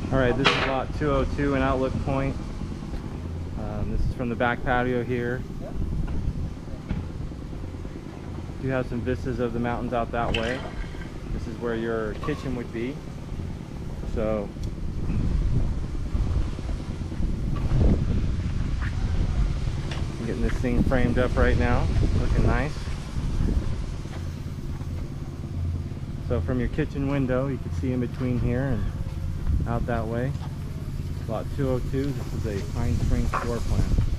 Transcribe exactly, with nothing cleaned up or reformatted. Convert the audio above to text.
All right, this is lot two oh two and outlook point. Um, this is from the back patio here. You have some vistas of the mountains out that way. This is where your kitchen would be. So I'm getting this thing framed up right now, looking nice. So from your kitchen window, you can see in between here and out that way. Lot two oh two, this is a Pine Springs floor plan.